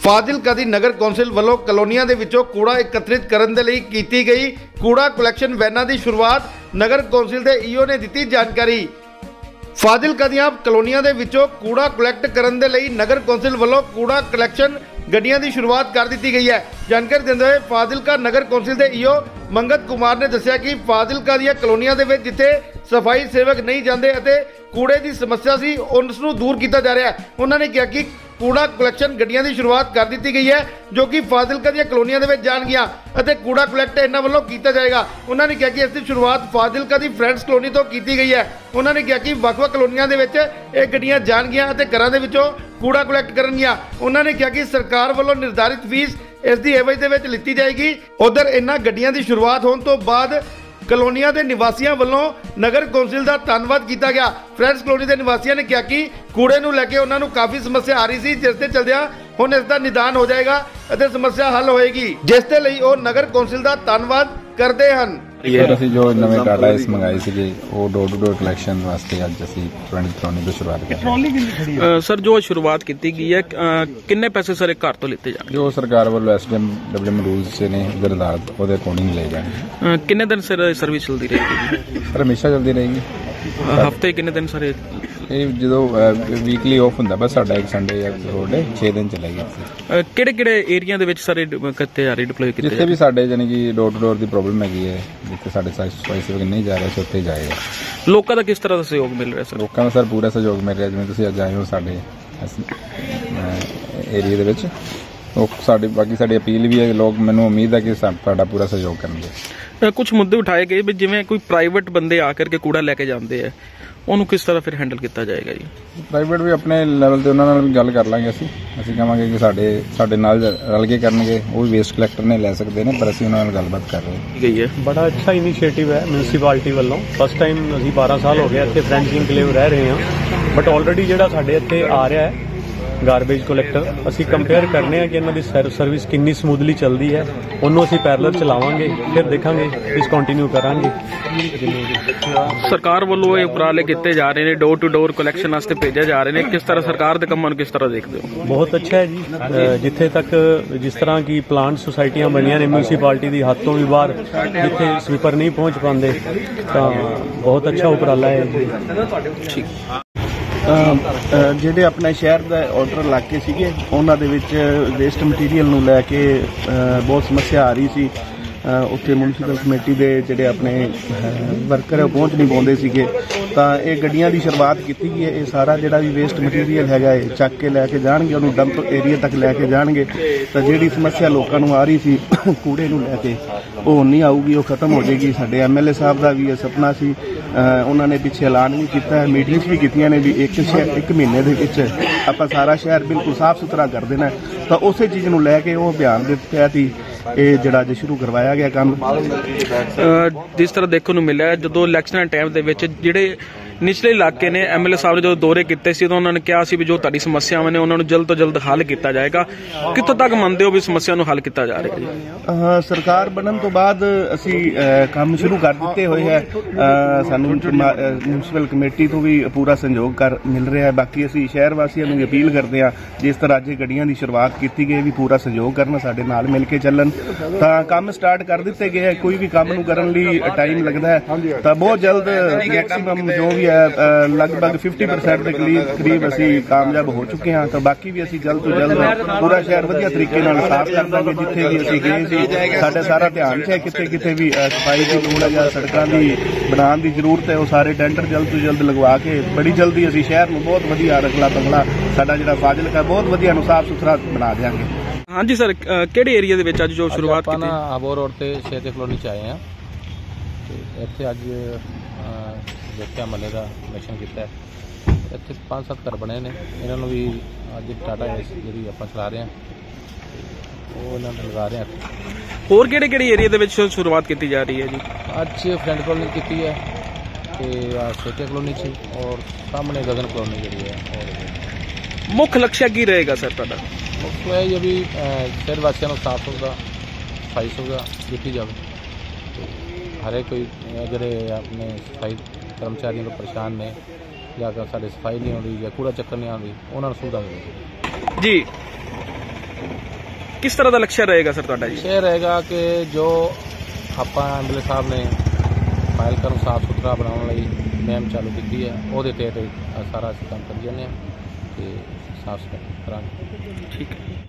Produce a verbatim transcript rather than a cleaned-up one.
ਫਾਜ਼ਿਲਕਾ ਦੀ ਨਗਰ council ਵੱਲੋਂ ਕਲੋਨੀਆਂ ਦੇ ਵਿੱਚੋਂ ਕੂੜਾ ਇਕੱਤਰਿਤ ਕਰਨ ਦੇ ਲਈ ਕੀਤੀ ਗਈ ਕੂੜਾ ਕਲੈਕਸ਼ਨ ਵੈਨਾਂ ਦੀ ਸ਼ੁਰੂਆਤ ਨਗਰ ਕੌਂਸਲ ਦੇ ਈਓ ਨੇ ਦਿੱਤੀ ਜਾਣਕਾਰੀ। ਫਾਜ਼ਿਲਕਾ ਦੀਆਂ ਕਲੋਨੀਆਂ ਦੇ ਵਿੱਚੋਂ ਕੂੜਾ ਕਲੈਕਟ ਕਰਨ ਦੇ ਲਈ ਨਗਰ ਕੌਂਸਲ ਵੱਲੋਂ ਕੂੜਾ ਕਲੈਕਸ਼ਨ ਗੱਡੀਆਂ ਦੀ ਸ਼ੁਰੂਆਤ ਕਰ ਦਿੱਤੀ ਗਈ ਹੈ। ਜਾਣਕਾਰੀ ਦਿੰਦੇ ਹੋਏ ਫਾਜ਼ਿਲਕਾ ਨਗਰ ਕੌਂਸਲ ਦੇ ਈਓ ਮੰਗਤ ਕੁਮਾਰ ਨੇ ਦੱਸਿਆ ਕਿ ਫਾਜ਼ਿਲਕਾ ਦੀਆਂ ਕਲੋਨੀਆਂ ਦੇ ਵਿੱਚ ਜਿੱਥੇ ਸਫਾਈ ਸੇਵਕ ਨਹੀਂ ਜਾਂਦੇ ਅਤੇ ਕੂੜੇ ਦੀ ਸਮੱਸਿਆ ਸੀ ਉਸ ਨੂੰ ਦੂਰ ਕੀਤਾ ਜਾ ਰਿਹਾ ਹੈ। ਉਹਨਾਂ ਨੇ ਕਿਹਾ ਕਿ ਕੂੜਾ ਕਲੈਕਸ਼ਨ ਗੱਡੀਆਂ ਦੀ ਸ਼ੁਰੂਆਤ ਕਰ ਦਿੱਤੀ ਗਈ ਹੈ ਜੋ ਕਿ ਫਾਜ਼ਿਲਕਾ ਦੀਆਂ ਕਲੋਨੀਆਂ ਦੇ ਵਿੱਚ ਜਾਣਗੀਆਂ ਅਤੇ ਕੂੜਾ ਕਲੈਕਟ ਇਹਨਾਂ ਵੱਲੋਂ ਕੀਤਾ ਜਾਏਗਾ। ਉਹਨਾਂ ਨੇ ਕਿਹਾ ਕਿ ਇਸ ਦੀ ਸ਼ੁਰੂਆਤ ਫਾਜ਼ਿਲਕਾ ਦੀ ਫਰੈਂਡਸ ਕਲੋਨੀ ਤੋਂ ਕੀਤੀ ਗਈ ਹੈ। ਉਹਨਾਂ ਨੇ ਕਿਹਾ ਕਿ ਵੱਖ-ਵੱਖ ਕਲੋਨੀਆਂ ਦੇ ਵਿੱਚ ਇਹ ਗੱਡੀਆਂ ਜਾਣਗੀਆਂ ਅਤੇ ਘਰਾਂ ਦੇ ਵਿੱਚੋਂ ਕੂੜਾ ਕਲੈਕਟ ਕਰਨਗੀਆਂ। ਉਹਨਾਂ ਨੇ ਕਿਹਾ ਕਿ ਸਰਕਾਰ ਵੱਲੋਂ ਨਿਰਧਾਰਿਤ ਫੀਸ ਇਸ ਦੀ ਐਵਜ ਦੇ ਵਿੱਚ ਲਿੱਤੀ ਜਾਏਗੀ। ਉਧਰ ਇਹਨਾਂ ਗੱਡੀਆਂ ਦੀ ਸ਼ੁਰੂਆਤ ਹੋਣ ਤੋਂ ਬਾਅਦ ਕਲੋਨੀਆਂ ਦੇ ਨਿਵਾਸੀਆਂ ਵੱਲੋਂ ਨਗਰ ਕੌਂਸਲ ਦਾ ਧੰਨਵਾਦ ਕੀਤਾ ਗਿਆ। ਫਰੈਂਡਸ ਕਲੋਨੀ ਦੇ ਨਿਵਾਸੀਆਂ ਨੇ ਕਿਹਾ ਕਿ ਕੂੜੇ ਨੂੰ ਲੈ ਕੇ ਉਹਨਾਂ ਨੂੰ ਕਾਫੀ ਸਮੱਸਿਆ ਆ ਰਹੀ ਸੀ, ਜਿਸ ਦੇ ਚਲਦਿਆਂ ਹੁਣ ਇਸ ਦਾ ਨਿਦਾਨ ਹੋ ਜਾਏਗਾ ਅਤੇ ਸਮੱਸਿਆ ਹੱਲ ਹੋਏਗੀ, ਜਿਸ ਦੇ ਲਈ ਉਹ ਨਗਰ ਕੌਂਸਲ ਦਾ ਧੰਨਵਾਦ ਕਰਦੇ ਹਨ। सर असीं जो नवे टाटा एस मंगाए थे वो डोर टू डोर कलैक्शन वास्ते अज असीं पुरानी कॉलोनी तो शुरुआत कर सर जो शुरुआत की गई है किन्ने पैसे सर एक घर तो लिते जाएंगे? जो सरकार वालों S D M W M rules ने निर्धारित वो अकॉर्डिंग ले जाएंगे। किन्ने दिन सर सर्विस चलती रहेगी? सर हमेशा चलती रहेगी। हफ्ते किन्ने दिन सर जो वीकली ऑफ ਹੁੰਦਾ बस ਸਾਡਾ ਇੱਕ ਸੰਡੇ ਜਾਂ ਸੈਟਰਡੇ ਛੇ ਦਿਨ ਚੱਲੇਗੀ। ਕਿਹੜੇ ਕਿਹੜੇ ਏਰੀਆ ਦੇ ਵਿੱਚ ਸਾਰੇ ਕਿੱਥੇ ਜਾ ਰਹੀ ਡਿਪਲੋਏ ਕੀਤੇ? ਜਿੱਥੇ ਵੀ ਸਾਡੇ ਜਾਨੀ ਕਿ door to door the problem ਹੈਗੀ ਹੈ, ਜਿੱਥੇ ਸਾਡੇ ਸਫਾਈ ਸੇਵਕ ਨਹੀਂ ਜਾ ਰਹੇ ਉੱਥੇ ਜਾਏਗਾ। ਲੋਕਾਂ ਦਾ ਕਿਸ ਤਰ੍ਹਾਂ ਦਾ ਸਹਿਯੋਗ ਮਿਲ ਰਿਹਾ ਸਰ? ਲੋਕਾਂ ਦਾ ਸਰ ਪੂਰਾ ਸਹਿਯੋਗ ਮਿਲ ਰਿਹਾ। ਜਿਵੇਂ ਤੁਸੀਂ ਅੱਜ ਆਏ ਹੋ ਸਾਡੇ ਏਰੀਆ ਦੇ ਵਿੱਚ, ਉਹ ਸਾਡੀ ਬਾਕੀ ਸਾਡੀ ਅਪੀਲ ਵੀ ਹੈ। ਲੋਕ ਮੈਨੂੰ ਉਮੀਦ ਹੈ ਕਿ ਸਾਡਾ ਪੂਰਾ ਸਹਿਯੋਗ ਕਰਨਗੇ। ਕੁਝ ਮੁੱਦੇ ਉਠਾਏ ਗਏ ਵੀ ਜਿਵੇਂ ਕੋਈ ਪ੍ਰਾਈਵੇਟ ਬੰਦੇ ਆ ਕਰਕੇ ਕੂੜਾ ਲੈ ਕੇ ਜਾਂਦੇ ਆ, ਉਹਨੂੰ ਕਿਸ ਤਰ੍ਹਾਂ ਫਿਰ ਹੈਂਡਲ ਕੀਤਾ ਜਾਏਗਾ ਜੀ? ਪ੍ਰਾਈਵੇਟ ਵੀ ਆਪਣੇ ਲੈਵਲ ਤੇ ਉਹਨਾਂ ਨਾਲ ਵੀ ਗੱਲ ਕਰ ਲਾਂਗੇ। ਅਸੀਂ ਅਸੀਂ ਕਹਾਂਗੇ ਕਿ ਸਾਡੇ ਸਾਡੇ ਨਾਲ ਰਲ ਕੇ ਕਰਨਗੇ, ਉਹ ਵੀ ਵੇਸਟ ਕਲੈਕਟਰ ਨੇ ਲੈ ਸਕਦੇ ਨੇ, ਪਰ ਅਸੀਂ ਉਹਨਾਂ ਨਾਲ ਗੱਲਬਾਤ ਕਰ ਰਹੇ ਗਈ ਹੈ। ਬੜਾ ਅੱਛਾ ਇਨੀਸ਼ੀਏਟਿਵ ਹੈ ਮਿਊਨਿਸਪੈਲਿਟੀ ਵੱਲੋਂ। ਫਸਟ ਟਾਈਮ ਅਸੀਂ ਬਾਰਾਂ ਸਾਲ ਹੋ ਗਏ ਇੱਥੇ ਫਰੈਂਡਸ ਇਨਕਲੇਵ ਰਹਿ ਰਹੇ ਹਾਂ, ਬਟ ਆਲਰੇਡੀ ਜਿਹੜਾ ਸਾਡੇ ਇੱਥੇ ਆ ਰਿਹਾ ਹੈ ਗਾਰਬੇਜ ਕਲੈਕਟਰ, ਅਸੀਂ ਕੰਪੇਅਰ ਕਰਨੇ ਆ ਕਿ ਇਹਨਾਂ ਦੀ ਸਰਵਿਸ ਕਿੰਨੀ ਸਮੂਥਲੀ ਚੱਲਦੀ ਹੈ। ਉਹਨੂੰ ਅਸੀਂ ਪੈਰਲਲ ਚਲਾਵਾਂਗੇ, ਫਿਰ ਦੇਖਾਂਗੇ ਇਸ ਕੰਟੀਨਿਊ ਕਰਾਂਗੇ। ਸਰਕਾਰ ਵੱਲੋਂ ਇਹ ਉਪਰਾਲੇ ਕੀਤੇ ਜਾ ਰਹੇ ਨੇ, ਡੋਰ ਟੂ ਡੋਰ ਕਲੈਕਸ਼ਨ ਵਾਸਤੇ ਭੇਜਿਆ ਜਾ ਰਹੇ ਨੇ, ਕਿਸ ਤਰ੍ਹਾਂ ਸਰਕਾਰ ਦੇ ਕੰਮਾਂ ਨੂੰ ਕਿਸ ਤਰ੍ਹਾਂ ਦੇਖਦੇ ਹੋ? ਬਹੁਤ ਅੱਛਾ ਹੈ ਜੀ। ਜਿੱਥੇ ਤੱਕ ਜਿਸ ਤਰ੍ਹਾਂ ਕਿ ਪਲਾਂਟ ਸੁਸਾਇਟੀਆਂ ਬਣੀਆਂ ਨੇ ਮਿਊਨਿਸਪੈਲਿਟੀ ਦੀ ਹੱਦ ਤੋਂ ਵੀ ਬਾਹਰ, ਜਿੱਥੇ ਸਵੀਪਰ ਨਹੀਂ ਪਹੁੰਚ ਪਾਉਂਦੇ, ਤਾਂ ਬਹੁਤ ਅੱਛਾ ਉਪਰਾਲਾ ਹੈ ਜੀ। ਜਿਹੜੇ ਆਪਣੇ ਸ਼ਹਿਰ ਦਾ ਆਰਡਰ ਇਲਾਕੇ ਸੀਗੇ ਉਹਨਾਂ ਦੇ ਵਿੱਚ ਵੇਸਟ ਮਟੀਰੀਅਲ ਨੂੰ ਲੈ ਕੇ ਬਹੁਤ ਸਮੱਸਿਆ ਆ ਰਹੀ ਸੀ। ਉੱਥੇ ਮਿਊਨਿਸਪਲ ਕਮੇਟੀ ਦੇ ਜਿਹੜੇ ਆਪਣੇ ਵਰਕਰ ਉਹ ਪਹੁੰਚ ਨਹੀਂ ਪਾਉਂਦੇ ਸੀਗੇ, ਤਾਂ ਇਹ ਗੱਡੀਆਂ ਦੀ ਸ਼ੁਰੂਆਤ ਕੀਤੀ ਗਈ ਹੈ। ਇਹ ਸਾਰਾ ਜਿਹੜਾ ਵੀ ਵੇਸਟ ਮਟੀਰੀਅਲ ਹੈਗਾ ਇਹ ਚੱਕ ਕੇ ਲੈ ਕੇ ਜਾਣਗੇ, ਉਹਨੂੰ ਡੰਪ ਏਰੀਆ ਤੱਕ ਲੈ ਕੇ ਜਾਣਗੇ। ਤਾਂ ਜਿਹੜੀ ਸਮੱਸਿਆ ਲੋਕਾਂ ਨੂੰ ਆ ਰਹੀ ਸੀ ਕੂੜੇ ਨੂੰ ਲੈ ਕੇ, ਉਹ ਨਹੀਂ ਆਊਗੀ, ਉਹ ਖਤਮ ਹੋ ਜਾਏਗੀ। ਸਾਡੇ ਐਮ ਐਲ ਏ ਸਾਹਿਬ ਦਾ ਵੀ ਇਹ ਸੁਪਨਾ ਸੀ, ਉਹਨਾਂ ਨੇ ਪਿੱਛੇ ਐਲਾਨ ਵੀ ਕੀਤਾ ਹੈ, ਮੀਟਿੰਗਸ ਵੀ ਕੀਤੀਆਂ ਨੇ ਵੀ ਇੱਕ ਸ਼ਹਿਰ ਇੱਕ ਮਹੀਨੇ ਦੇ ਵਿੱਚ ਆਪਾਂ ਸਾਰਾ ਸ਼ਹਿਰ ਬਿਲਕੁਲ ਸਾਫ਼ ਸੁਥਰਾ ਕਰ ਦੇਣਾ। ਤਾਂ ਉਸੇ ਚੀਜ਼ ਨੂੰ ਲੈ ਕੇ ਉਹ ਅਭਿਆਨ ਦੇ ਤਹਿਤ ਹੀ ਇਹ ਜਿਹੜਾ ਅੱਜ ਸ਼ੁਰੂ ਕਰਵਾਇਆ ਗਿਆ ਕੰਮ। ਜਿਸ ਤਰ੍ਹਾਂ ਦੇਖਣ ਨੂੰ ਮਿਲਿਆ ਜਦੋਂ ਇਲੈਕਸ਼ਨ ਟਾਈਮ ਦੇ ਵਿੱਚ ਜਿਹੜੇ ਨਿਚਲੇ ਇਲਾਕੇ ਨੇ ਐਮ ਐਲ ਏ ਸਾਹਿਬ ਨੇ ਜਦੋਂ ਦੌਰੇ ਕੀਤੇ ਸੀ, ਉਦੋਂ ਉਹਨਾਂ ਨੇ ਕਿਹਾ ਸੀ ਵੀ ਜੋ ਤੁਹਾਡੀ ਸਮੱਸਿਆਵਾਂ ਨੇ ਉਹਨਾਂ ਨੂੰ ਜਲਦ ਤੋਂ ਜਲਦ ਹੱਲ ਕੀਤਾ ਜਾਏਗਾ। ਕਿੱਥੋਂ ਤੱਕ ਮੰਨਦੇ ਹੋ ਵੀ ਸਮੱਸਿਆ ਨੂੰ ਹੱਲ ਕੀਤਾ ਜਾ ਰਿਹਾ ਜੀ? ਸਰਕਾਰ ਬਣਨ ਤੋਂ ਬਾਅਦ ਅਸੀਂ ਕੰਮ ਸ਼ੁਰੂ ਕਰ ਦਿੱਤੇ ਹੋਏ ਹੈ। ਸਾਨੂੰ ਮਿਊਨਿਸਪਲ ਕਮੇਟੀ ਤੋਂ ਵੀ ਪੂਰਾ ਸਹਿਯੋਗ ਕਰ ਮਿਲ ਰਿਹਾ ਹੈ। ਬਾਕੀ ਅਸੀਂ ਸ਼ਹਿਰ ਵਾਸੀਆਂ ਨੂੰ ਅਪੀਲ ਕਰਦੇ ਹਾਂ, ਜਿਸ ਤਰ੍ਹਾਂ ਅੱਜ ਗੱਡੀਆਂ ਦੀ ਸ਼ੁਰੂਆਤ ਕੀਤੀ ਗਈ, ਵੀ ਪੂਰਾ ਸਹਿਯੋਗ ਕਰਨ, ਸਾਡੇ ਨਾਲ ਮਿਲ ਕੇ ਚੱਲਣ। ਤਾਂ ਕੰਮ ਸਟਾਰਟ ਕਰ ਦਿੱਤੇ ਗਏ ਹੈ। ਕੋਈ ਵੀ ਕੰਮ ਨੂੰ ਕਰਨ ਲਈ ਟਾਈਮ ਲੱਗਦਾ ਹੈ, ਤਾਂ ਬਹੁਤ ਜਲਦ ਮੈਕਸੀਮਮ ਜੋ ਵੀ लगभग फिफ्टी परसेंट के करीब असी कामयाब हो चुके हैं। तो बाकी भी असी जल्द तो जल्द पूरा शहर वधिया तरीके नाल साफ कर देंगे। जिथे भी असी गए सी साडा सारा ध्यान है किते किते भी सफाई की लोड़ है या सड़कों की बनाने की जरूरत है, वो सारे टेंडर जल्द तो जल्द लगवा के बड़ी जल्दी असी शहर में बहुत वधिया रखला बंगला साडा जिहड़ा फाजिलका बहुत वधिया साफ सुथरा बना देंगे। हाँ जी सर, किहड़े एरिया दे विच अज जो शुरुआत कीती? आबोर रोड ते छेते कॉलोनी च आए हैं ते इत्थे अज देखिया मले का कलैक्शन किया। इतने पाँच सत्त घर बने ने, इन्होंने भी अज टाटा एस जी आप चला रहे हैं वो इन्होंने लगा रहे हैं। होर किहड़े किहड़े एरिया दे विच शुरुआत की जा रही है जी? अज फ्रेंड कॉलोनी की है तो छेते कॉलोनी सी और सामने गगन कॉलोनी जी है। और मुख्य लक्ष्य की रहेगा सर तुहाडा? मुख्य है ये भी शहर वासियों को साफ सुविधा सफाई सुविधा दी जाए। हर एक कोई अगर अपने सफाई कर्मचारियों को परेशान ने या अगर साढ़े सफाई नहीं आती या कूड़ा चक्कर नहीं आती, उन्होंने सुविधा मिले जी। ਕਿਸ ਤਰ੍ਹਾਂ ਦਾ ਲਕਸ਼ਯ ਰਹੇਗਾ ਸਰ ਤੁਹਾਡਾ ਜੀ? ਇਹ ਰਹੇਗਾ ਕਿ ਜੋ ਆਪਾਂ ਐਮਐਲਏ ਸਾਹਿਬ ਨੇ ਫਾਈਲ ਕਰਨ ਸਾਫ ਸੁਥਰਾ ਬਣਾਉਣ ਲਈ ਮੁਹਿੰਮ ਚਾਲੂ ਕੀਤੀ ਹੈ, ਉਹਦੇ ਤਹਿਤ ਸਾਰਾ ਅਸੀਂ ਕੰਮ ਕਰੀ ਜਾਂਦੇ ਹਾਂ ਤੇ ਸਾਫ ਸੁਥਰਾ ਕਰਾਂਗੇ। ਠੀਕ ਹੈ।